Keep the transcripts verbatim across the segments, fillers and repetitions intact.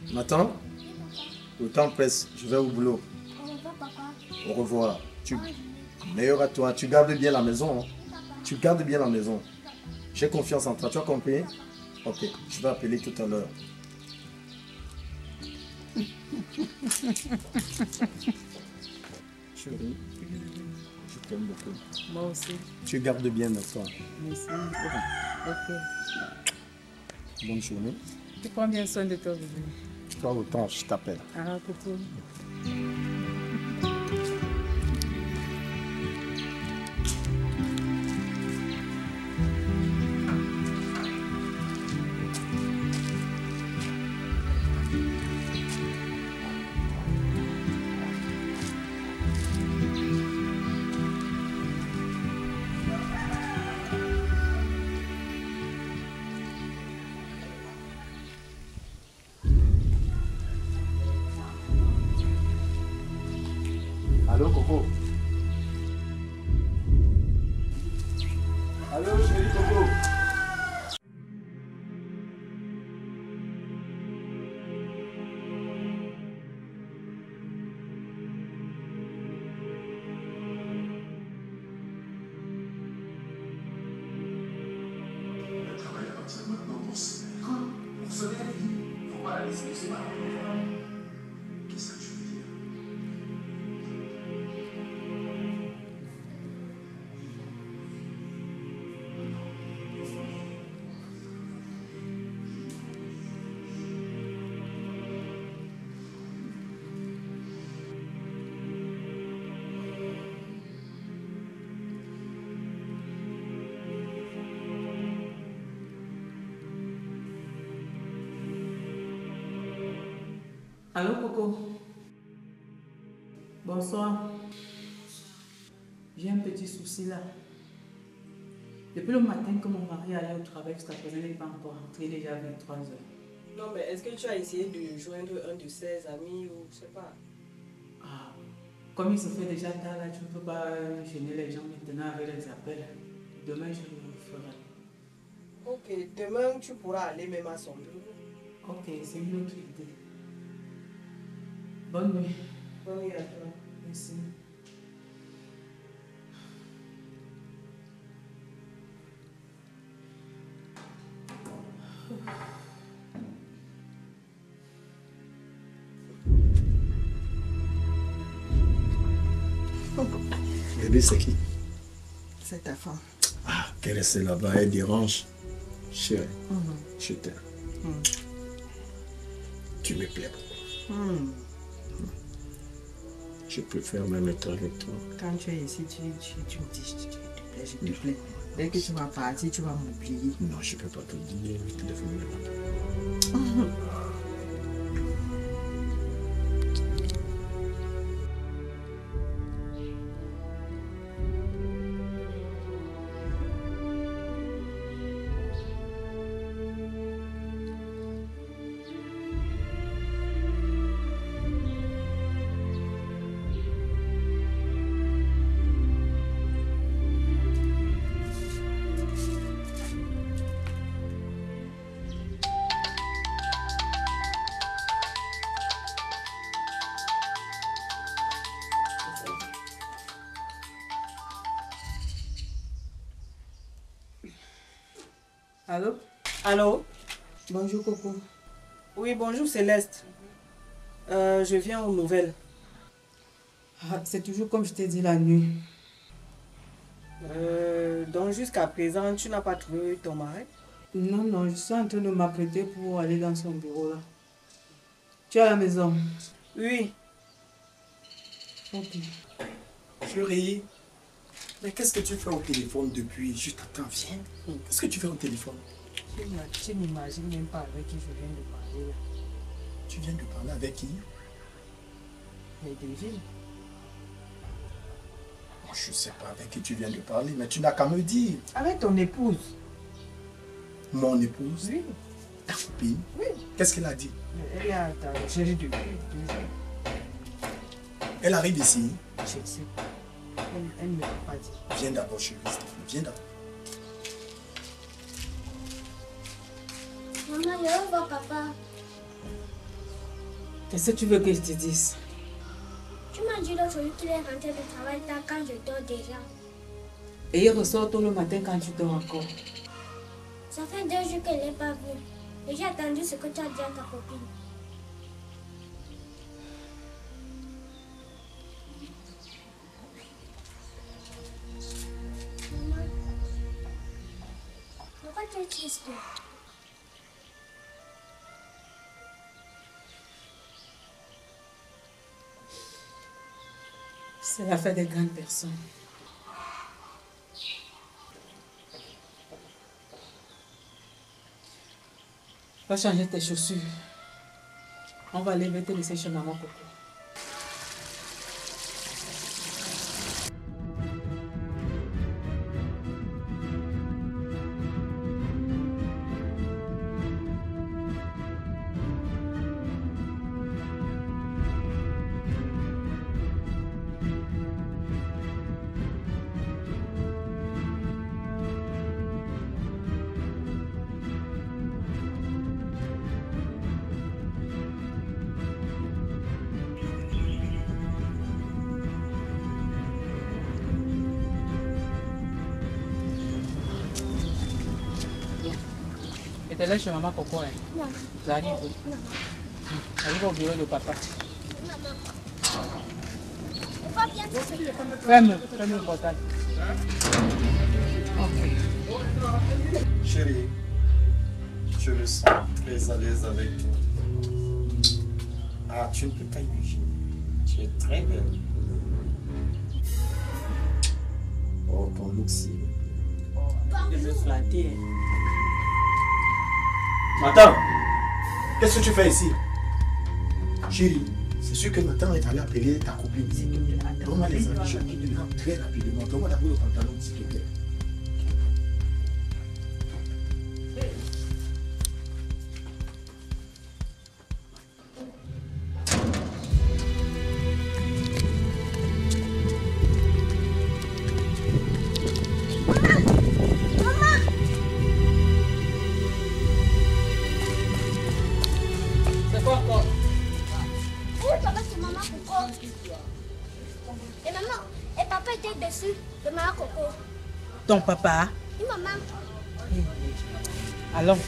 M'attends? Le temps presse, je vais au boulot. Au revoir, papa. Au revoir. Tu... Meilleur à toi, tu gardes bien la maison. Hein? Tu gardes bien la maison. J'ai confiance en toi, tu as compris? Ok, je vais appeler tout à l'heure. Chérie, je t'aime beaucoup. Moi aussi. Tu gardes bien la soirée. Merci. Ok. Bonne journée. Tu prends bien soin de toi, bébé. Toi autant, je t'appelle. Ah, coucou. Allô, Coco. Allô, chérie Coco. Le travail à partir de maintenant pour se mettre. Pour se mettre, il ne faut pas la laisser, c'est pas. Qu'est-ce que tu veux dire? Allô, Coco. Bonsoir. J'ai un petit souci là. Depuis le matin que mon mari allait au travail, jusqu'à présent, il n'est pas encore rentré, déjà vingt-trois heures. Non, mais est-ce que tu as essayé de joindre un de ses amis ou je sais pas? Ah, comme il se fait déjà tard là, tu ne peux pas gêner les gens maintenant avec les appels. Demain, je le ferai. Ok, demain tu pourras aller même à son bureau. Ok, c'est une autre idée. Bonne nuit. Bonne nuit à toi. Merci. Bébé, c'est qui? C'est ta femme. Ah, qu'elle reste là-bas, elle dérange. Chérie, Mm-hmm. je t'aime. Mm. Tu me plais beaucoup. Mm. Je préfère même être avec toi. Quand tu es ici, tu, tu, tu me dis, je te plais, je te plais. Dès que tu vas partir, tu vas m'oublier. Non, je ne peux pas te dire. Le téléphone me demande. Allô? Allô? Bonjour, Coco. Oui, bonjour Céleste. Euh, je viens aux nouvelles. Ah, c'est toujours comme je t'ai dit la nuit. Euh, donc jusqu'à présent, tu n'as pas trouvé ton mari? Non, non, je suis en train de m'apprêter pour aller dans son bureau là. Tu es à la maison? Oui. Ok. Chérie, mais qu'est-ce que tu fais au téléphone depuis? Je t'attends, viens. Qu'est-ce que tu fais au téléphone? Tu n'imagines même pas avec qui je viens de parler là. Tu viens de parler avec qui? Mais David. Moi, je ne sais pas avec qui tu viens de parler, mais tu n'as qu'à me dire. Avec ton épouse. Mon épouse? Oui. Ta copine? Oui. Qu'est-ce qu'elle a dit? Elle est à ta recherche depuis deux ans. Elle arrive ici. Je sais. Elle, elle ne m'a pas dit. Viens d'abord, chérie, s'il te plaît. Viens d'abord. Maman, je veux voir papa. Qu'est-ce que tu veux que je te dise? Tu m'as dit l'autre jour qu'il est rentré de travail tard quand je dors déjà. Et il ressort tôt le matin quand tu dors encore. Ça fait deux jours que je ne l'ai pas vu. Et j'ai attendu ce que tu as dit à ta copine. Maman, pourquoi tu es triste? C'est l'affaire des grandes personnes. Va changer tes chaussures. On va aller te laisser chez maman Coco. Et t'es là chez maman Coco, hein? Non. J'arrive. Non. J'arrive au bureau de papa. Maman. On va bien te faire. Ferme, ferme le portail. Ok. Chérie, je me sens très à l'aise avec toi. Ah, tu ne peux pas imaginer. Tu es très belle. Oh, ton look, c'est... Je me flatter. Nathan, qu'est-ce que tu fais ici? Chérie, c'est sûr que Nathan est allé appeler ta copine. Donne-moi les amis, je te demande très rapidement. Donne-moi d'abord le pantalon, s'il te plaît. Oui, papa, c'est maman Coco. Et maman, et papa était dessus de maman Coco. Ton papa? Oui, maman. Allons.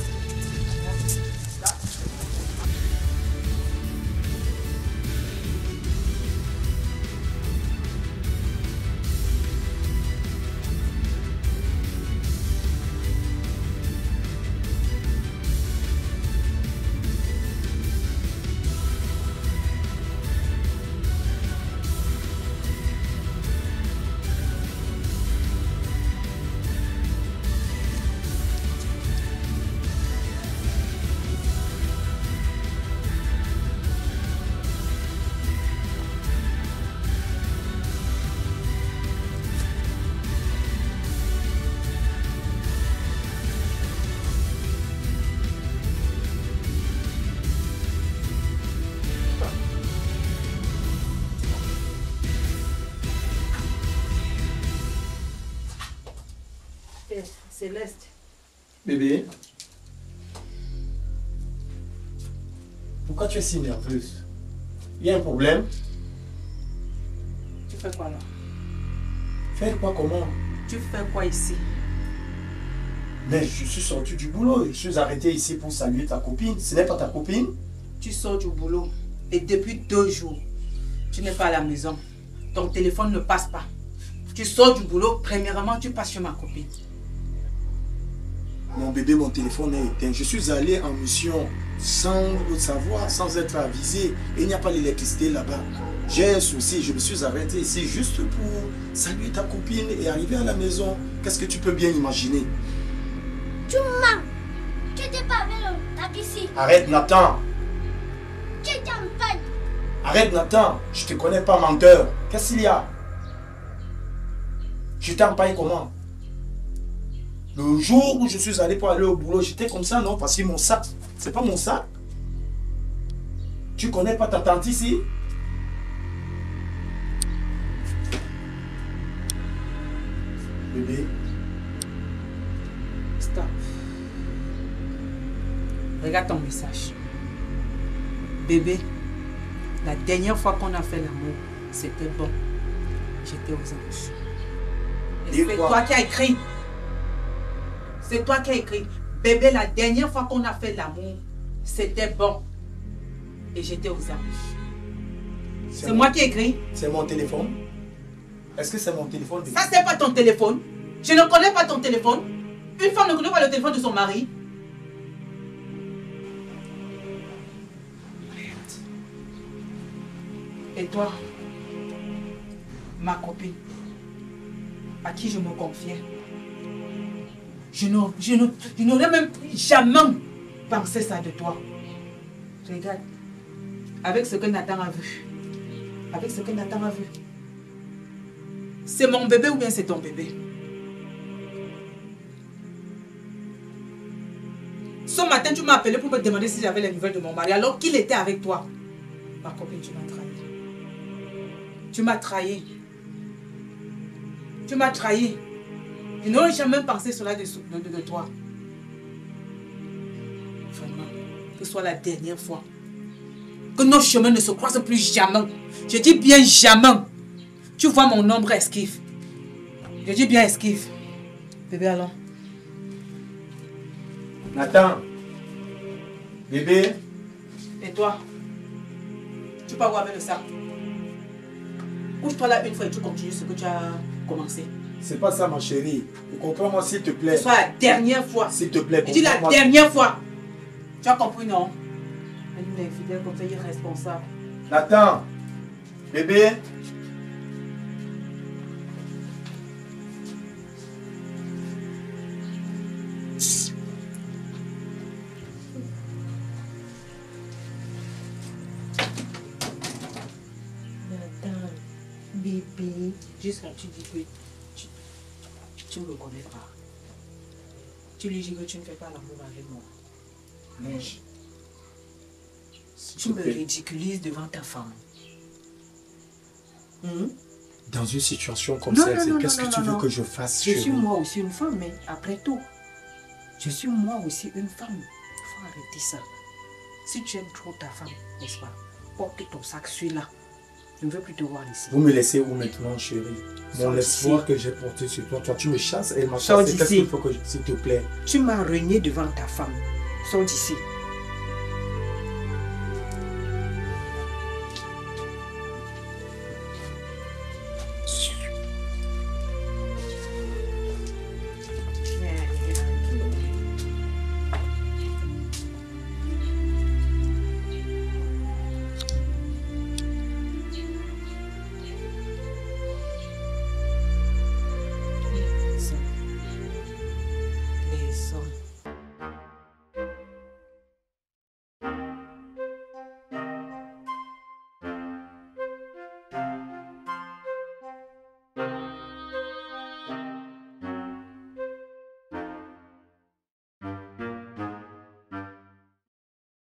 Céleste. Bébé, pourquoi tu es si nerveuse? Il y a un problème? Tu fais quoi là? Faire quoi, comment? Tu fais quoi ici? Mais je suis sorti du boulot, je suis arrêté ici pour saluer ta copine. Ce n'est pas ta copine? Tu sors du boulot et depuis deux jours, tu n'es pas à la maison. Ton téléphone ne passe pas. Tu sors du boulot, premièrement, tu passes chez ma copine. Mon bébé, mon téléphone est éteint. Je suis allé en mission sans le savoir, sans être avisé. Et il n'y a pas l'électricité là-bas. J'ai un souci, je me suis arrêté ici juste pour saluer ta copine et arriver à la maison. Qu'est-ce que tu peux bien imaginer? Tu mens. Tu n'étais pas avec le tapissier. Arrête, Nathan. Tu étais en panne. Arrête, Nathan. Je te connais pas, menteur. Qu'est-ce qu'il y a? Je t'ai empaillé comment? Le jour où je suis allé pour aller au boulot, j'étais comme ça, non? Parce que mon sac, c'est pas mon sac. Tu connais pas ta tante ici? Bébé. Stop. Regarde ton message. Bébé, La dernière fois qu'on a fait l'amour, c'était bon. J'étais aux anges. Et c'est toi qui as écrit. C'est toi qui as écrit. Bébé, la dernière fois qu'on a fait l'amour, c'était bon. Et j'étais aux anges. C'est moi qui ai écrit. C'est mon téléphone. Est-ce que c'est mon téléphone? Ça, c'est pas ton téléphone. Je ne connais pas ton téléphone. Une femme ne connaît pas le téléphone de son mari. Et toi, ma copine, à qui je me confiais, je n'aurais même jamais pensé ça de toi. Regarde, avec ce que Nathan a vu, avec ce que Nathan a vu, c'est mon bébé ou bien c'est ton bébé? Ce matin, tu m'as appelé pour me demander si j'avais les nouvelles de mon mari alors qu'il était avec toi. Ma copine, tu m'as trahi. Tu m'as trahi. Tu m'as trahi. Je n'aurais jamais pensé cela de, de, de, de toi. Vraiment, que ce soit la dernière fois. Que nos chemins ne se croisent plus jamais. Je dis bien jamais. Tu vois mon ombre esquive. Je dis bien esquive. Bébé, allons. Nathan. Bébé. Et toi? Tu peux avoir avec le sac. Couche-toi là une fois et tu continues ce que tu as commencé. C'est pas ça, ma chérie. Comprends-moi, s'il te plaît. Ce soit la dernière fois. S'il te plaît, je dis la dernière fois. Tu as compris, non? Elle est fidèle comme ça, irresponsable. Nathan. Bébé. Bébé, jusqu'à tu dis que tu, tu ne me connais pas. Tu lui dis que tu ne fais pas l'amour avec moi. Mais tu me ridiculises devant ta femme. Hmm? Dans une situation comme non, ça, qu'est-ce que non, tu non, veux non. que je fasse? Je suis moi aussi une femme, mais après tout, je suis moi aussi une femme. Il faut arrêter ça. Si tu aimes trop ta femme, n'est-ce pas? Porte ton sac, celui-là. Je ne veux plus te voir ici. Vous me laissez où maintenant, chérie? Mon Sors espoir d'ici. que j'ai porté sur toi, toi tu me chasses et elle m'a Sors chassé. Qu'est-ce d'ici. qu'il faut que je... S'il te plaît. Tu m'as renié devant ta femme. Sors d'ici.